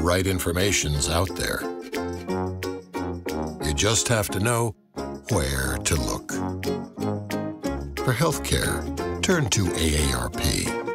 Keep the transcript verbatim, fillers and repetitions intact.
right information's out there. You just have to know where to look. For healthcare, turn to A A R P.